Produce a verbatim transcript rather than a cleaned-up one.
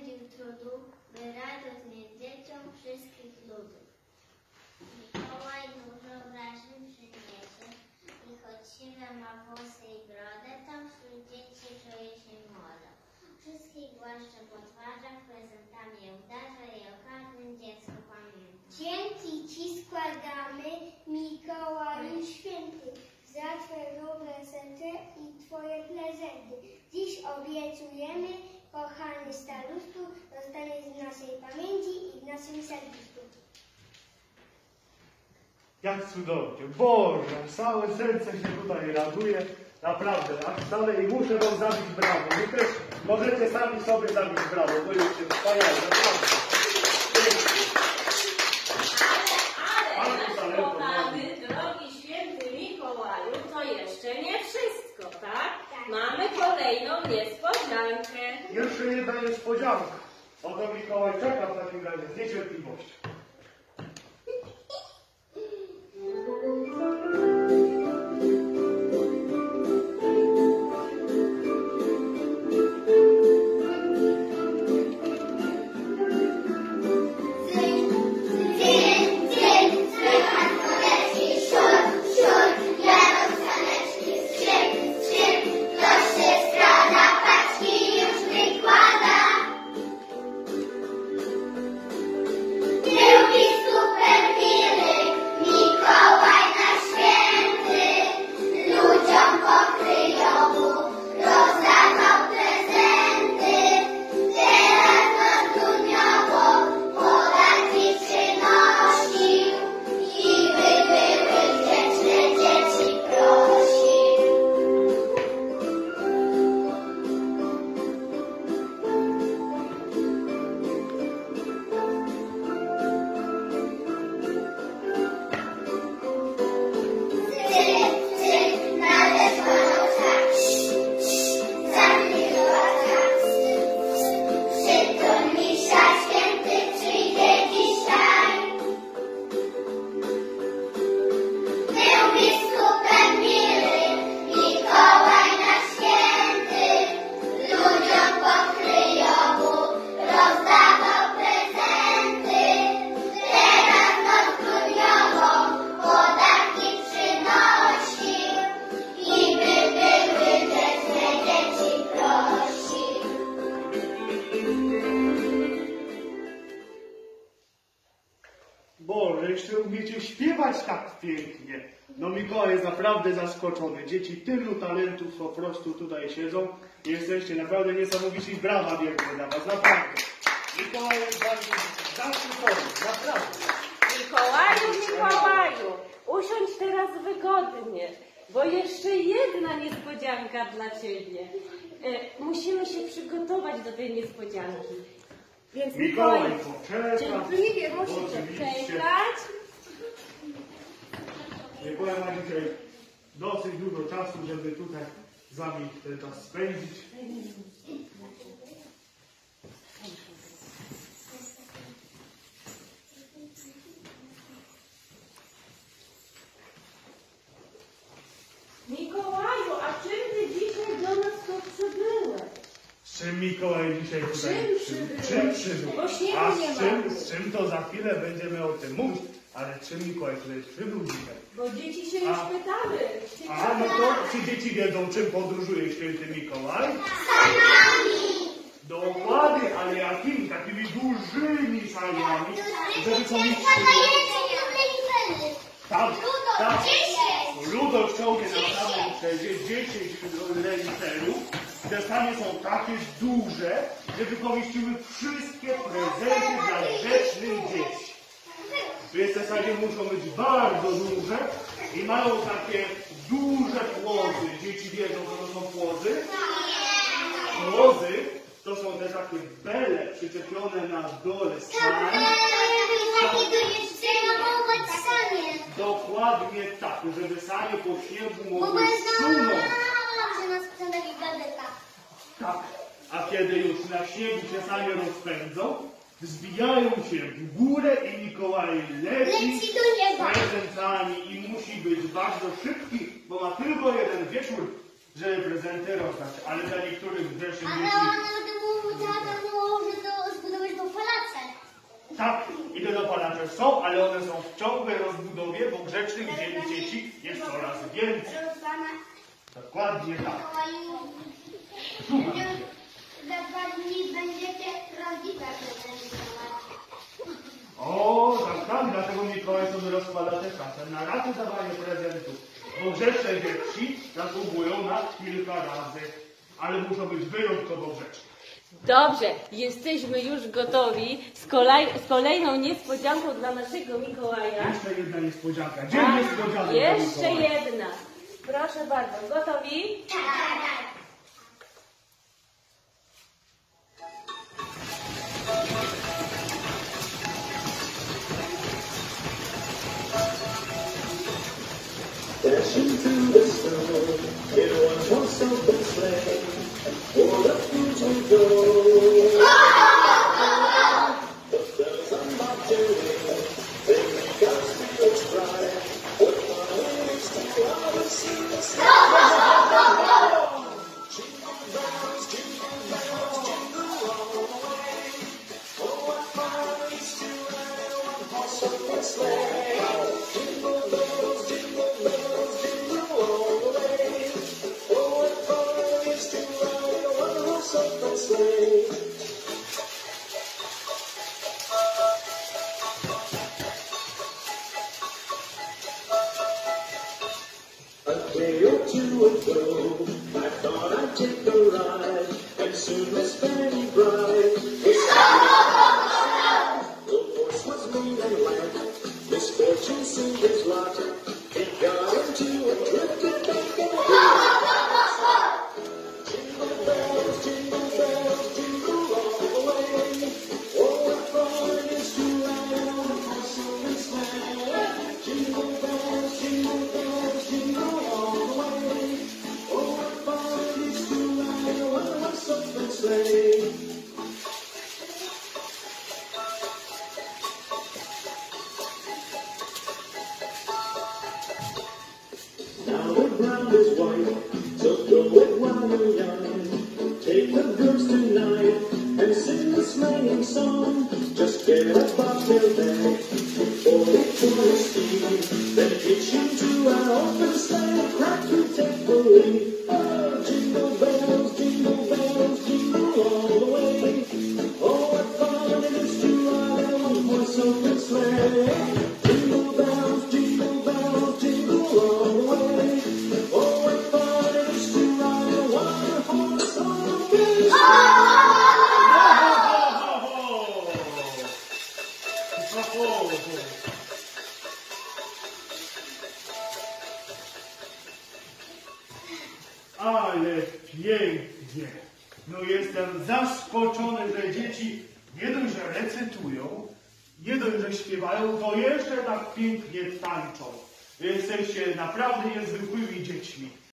spędził trudu, by radość nieść dzieciom wszystkich ludów. Mikołaj dużo wrażeń przyniesie i choć siwe ma włosy i brodę, to wśród dzieci czuje się młodo. Wszystkich głaszcze po twarzach, prezentami obdarza i o każdym dziecku pamięta. Dzięki Ci składamy, Mikołaju Święty, za Twoje dobre serce i Twoje prezenty. Dziś obiecujemy, kochany staruszku, zostaniesz w naszej pamięci i w naszym serduszku. Jak cudownie. Boże, całe serce się tutaj raduje. Naprawdę, a wcale i muszę wam zabić brawo. Wy też możecie sami sobie zabić brawo. To jest wspaniale, naprawdę. Ale, ale, nasz kochany, drogi święty Mikołaju, to jeszcze nie wszystko, tak? Mamy kolejną niespodziankę. Jeszcze jedna niespodzianka. Oto Mikołaj czeka w takim razie z niecierpliwością. Boże, jeszcze umiecie śpiewać tak pięknie. No Mikołaj jest naprawdę zaskoczony. Dzieci tylu talentów po prostu tutaj siedzą. Jesteście naprawdę niesamowici. Brawa wielkie dla was, naprawdę. Mikołaj jest bardzo zaskoczony, naprawdę. Mikołaju, Mikołaju, usiądź teraz wygodnie, bo jeszcze jedna niespodzianka dla Ciebie. E, musimy się przygotować do tej niespodzianki. Więc Mikołaj Mikołaj, poczeka. cierpliwie musicie Oczywiście. czekać. Mikołaj ma dzisiaj dosyć dużo czasu, żeby tutaj z wami ten czas spędzić. Mikołaju, a czym Ty dzisiaj do nas tu przybyłeś? Z czym Mikołaj dzisiaj tutaj Czym przybył? przybył? Czym przybył? Bo śniegu A nie z ma. czym, z czym to za chwilę będziemy o tym mówić. Ale czym Mikołaj tutaj przybył dzisiaj? Bo dzieci się już A- pytały. A no to czy dzieci wiedzą, czym podróżuje święty Mikołaj? Dokładnie, ale jakimi? Takimi dużymi saniami, żeby pomieścić... Tak, tak. Ludoczołgie na samym przejeździe, dziesięć reniferów. Te sanie są takie duże, żeby pomieściły wszystkie prezenty dla grzecznych dzieci. Więc te sanie muszą być bardzo duże i mają takie duże płozy. Dzieci wiedzą, co to są płozy? Płozy to są te takie bele przyczepione na dole sani. Dokładnie tak, żeby sanie po śniegu mogły sunąć. Tak, a kiedy już na śniegu się sanie rozpędzą, wzbijają się w górę i Mikołaj leci z prezentami i musi być bardzo szybki, bo ma tylko jeden wieczór żeby prezenty rozdać, ale dla niektórych grzesznych Ale dzieci... one to było tata, no, że to zbudować dopalacze. Tak, i te dopalacze są, ale one są w ciągłej rozbudowie, bo grzecznych dzie- dzieci jest coraz więcej. Dokładnie tak. Mikołaju, za dwa dni będziecie prawdziwe prezentować. O, tak, tak, dlatego Mikołaj sobie rozkłada tę kasę na raty dawania prezentów, bo grzeczne dzieci zasługują na kilka razy, ale muszą być wyjątkowo grzeczne. Dobrze, jesteśmy już gotowi z, kolej, z kolejną niespodzianką dla naszego Mikołaja. Jeszcze jedna niespodzianka. Dzień A, niespodzianek. jeszcze dla Mikołaja. jedna. Proszę bardzo, gotowi? Dashing through the snow in one horse open sleigh, o'er the fields we go. The bells on Bobtail ring, they make our spirits bright. What fun it is to ride and sing the sleigh. Jingle bells, jingle bells, jingle all the way. Oh, what fun it is to ride in one horse open sleigh. Jingle bells, jingle bells, jingle all the way. Oh, what fun it is to ride in a one-horse open sleigh. A day or two ago, I thought I'd take a ride, and soon Miss Fanny Bride was standing. The horse was mean and lank, misfortune seemed his lot. He got into a drifted bacon Jingle bells, jingle bells, jingle all the way. Oh, what fun it is to ride in a one-horse open sleigh. Jingle bells, jingle bells, jingle all the way. Oh, what fun it is to ride in a one-horse open sleigh. Now the ground is white, so go it while you're young. Take the girls tonight and sing the sleighing song. Just get a bobtail bag before the tourists leave. Then hitch into an open sleigh and crack through take the lead. Oh, jingle bells, jingle bells, jingle all the way. Oh, what fun it is to ride in a one-horse open sleigh. Jingle bells, jingle bells, jingle all the way. Oh, what fun it is to ride in a one-horse open sleigh. Ho, ho, ho. Ale pięknie. No jestem zaskoczony, że dzieci nie dość, że recytują, nie dość, że śpiewają, to jeszcze tak pięknie tańczą. Jesteście naprawdę niezwykłymi dziećmi.